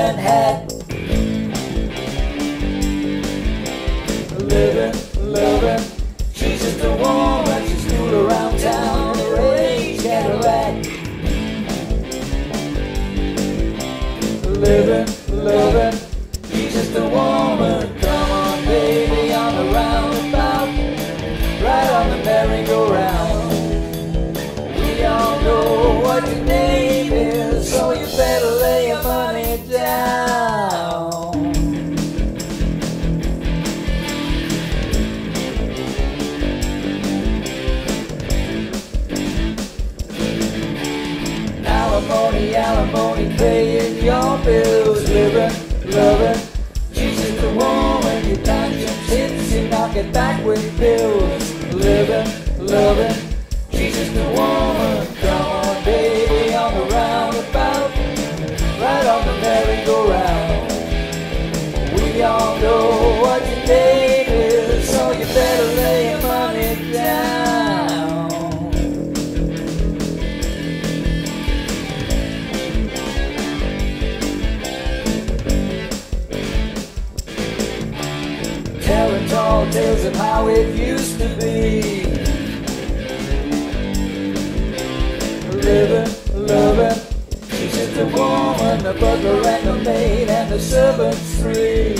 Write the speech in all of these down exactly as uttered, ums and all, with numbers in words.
and hat. Living, loving, she's just a woman. She's cool around town in a rage Cadillac. Living, loving, she's just a woman. Come on, baby, on the roundabout, right on the merry-go-round. We all know what your name is, so you better lay your money down. Alimony, alimony, paying your bills. Living, loving, she's just a woman. Your conscience hits, you knock it back with pills. Living, loving, she's just a woman. Come on, baby, on the roundabout, right on the merry-go-round. We all know what your name is, so you better lay your money down. Telling tall tales of how it used to be. Living, loving, she's just a woman. The butler and the maid and the servants three.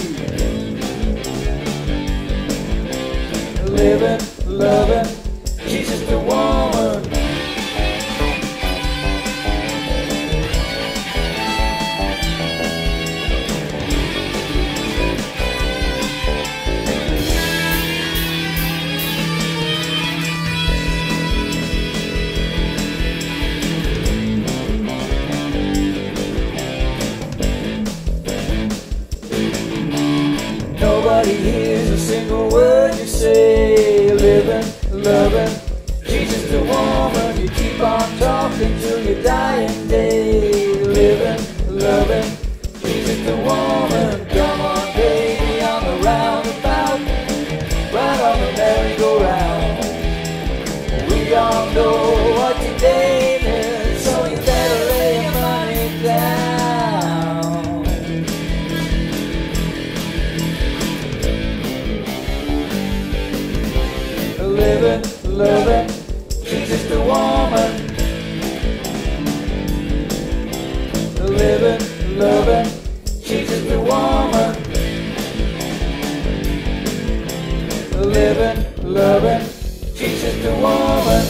Living, loving, she's just a woman. Nobody hears a single word you say. Living, loving, she's just a woman. You keep on talking till your dying day. Living, loving, she's just a woman. Come on, baby, on the roundabout, right on the merry-go-round. We all know what your name is, so you better lay your money down. Living, loving, she's just a woman. Living, loving, she's just a woman. Living, loving, she's just a woman.